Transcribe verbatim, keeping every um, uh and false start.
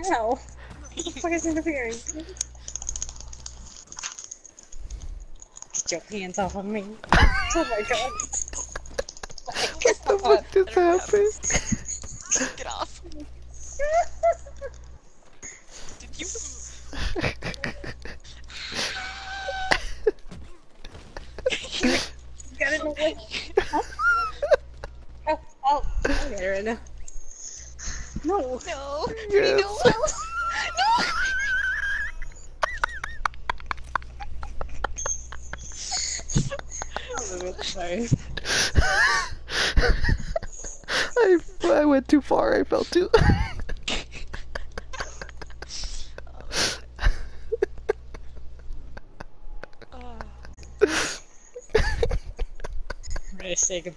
Ow. What the fuck is interfering? Get your hands off of me. Oh my god. What the fuck just happened? Get off. Did you... Got it away. Huh? Oh, oh, I got it right now. No. No. Yes. No. No. I'm a bit sorry. I, I went too far, I felt too. Oh. I'm ready to say goodbye.